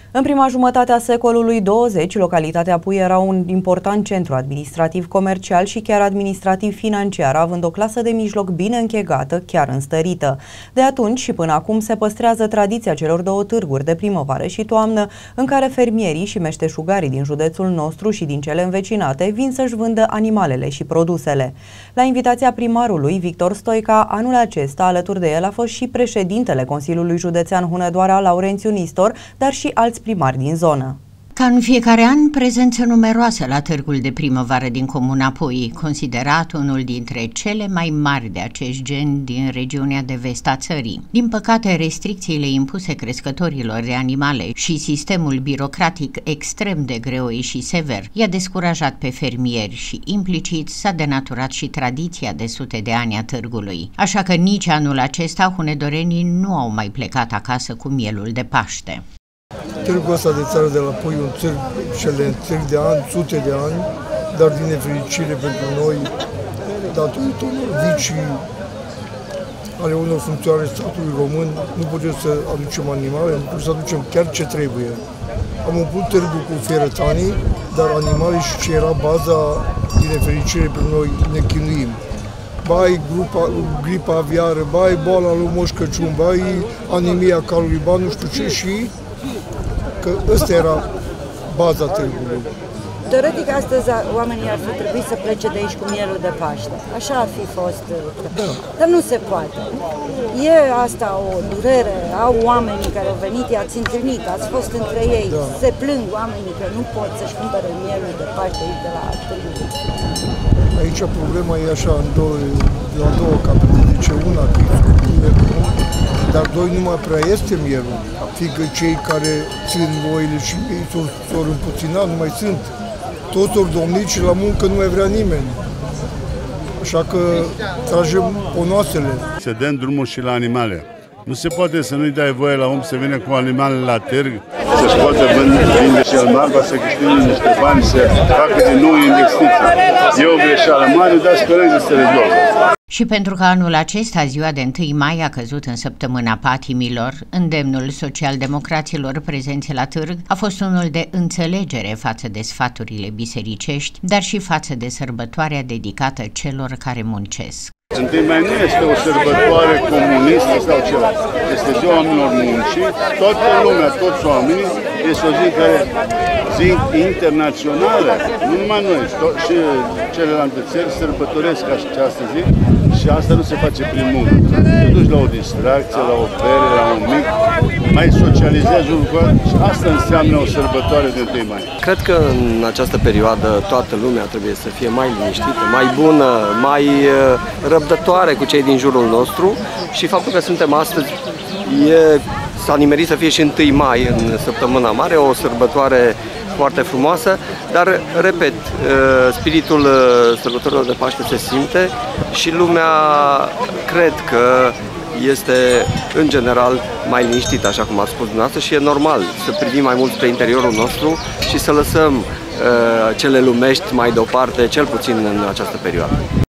În prima jumătate a secolului 20, localitatea Pui era un important centru administrativ, comercial și chiar administrativ-financiar, având o clasă de mijloc bine închegată, chiar înstărită. De atunci și până acum se păstrează tradiția celor două târguri de primăvară și toamnă, în care fermierii și meșteșugarii din județul nostru și din cele învecinate vin să-și vândă animalele și produsele. La invitația primarului Victor Stoica, anul acesta, alături de el a fost și președintele Consiliului Județean Hunedoara, Laurențiu Nistor, dar și alți primari din zonă. Ca în fiecare an, prezență numeroasă la târgul de primăvară din comuna Pui, considerat unul dintre cele mai mari de acest gen din regiunea de vest a țării. Din păcate, restricțiile impuse crescătorilor de animale și sistemul birocratic extrem de greoi și sever i-a descurajat pe fermieri și implicit s-a denaturat și tradiția de sute de ani a târgului. Așa că nici anul acesta hunedorenii nu au mai plecat acasă cu mielul de Paște. Târgul ăsta de țară de la Pui, un târg, cele târg de ani, sute de ani, dar din nefericire pentru noi, datorită unor vicii ale unor funcționari statului român, nu putem să aducem animale, nu putem să aducem chiar ce trebuie. Am umplut târgul cu fierătanii, dar animale și ce era baza, din nefericire pentru noi, ne chinuim. Ba ai gripa aviară, ba ai boala lui Moș Crăciun, ba ai anemia calului, ba nu știu ce și că ăsta era baza târgului. Teoretic, astăzi oamenii ar fi trebuit să plece de aici cu mielul de Paște. Așa ar fi fost. Da. Dar nu se poate. E asta o durere. Au oamenii care au venit, i-ați întâlnit, ați fost între ei. Da. Se plâng oamenii că nu pot să-și cumpere mielul de Paște aici de la târgul. Aici problema e așa, la două capete. Zice una că e dar doi nu mai prea este mielul, fiindcă cei care țin oile și ei s-au împuținat, nu mai sunt. Toți ori domnit și la muncă nu mai vrea nimeni. Așa că tragem ponoasele. Să dăm drumul și la animale. Nu se poate să nu-i dai voie la om să vină cu animalele la târg, să-și poată vinde și el marfa, să câștige niște bani, să facă din nou investiții. E o greșeală mare, dar sperăm să se rezolvă. Și pentru că anul acesta, ziua de 1 mai, a căzut în săptămâna patimilor, îndemnul socialdemocraților prezenți la târg a fost unul de înțelegere față de sfaturile bisericești, dar și față de sărbătoarea dedicată celor care muncesc. 1 mai nu este o sărbătoare comunistă sau ceva. Este ziua oamenilor muncii, toată lumea, toți oamenii, este o zi care zi internațională, nu numai noi, și celelalte țări sărbătoresc această zi și asta nu se face prin muncă. Te duci la o distracție, la o bere, la un mic, mai socializezi un lucru și asta înseamnă o sărbătoare de 1 mai. Cred că în această perioadă toată lumea trebuie să fie mai liniștită, mai bună, mai răbdătoare cu cei din jurul nostru și faptul că suntem astăzi s-a nimerit să fie și 1 mai în săptămâna mare, o sărbătoare foarte frumoasă, dar, repet, spiritul sărbătorilor de Paște se simte și lumea cred că este, în general, mai liniștită, așa cum ați spus dumneavoastră, și e normal să privim mai mult spre interiorul nostru și să lăsăm cele lumești mai deoparte, cel puțin în această perioadă.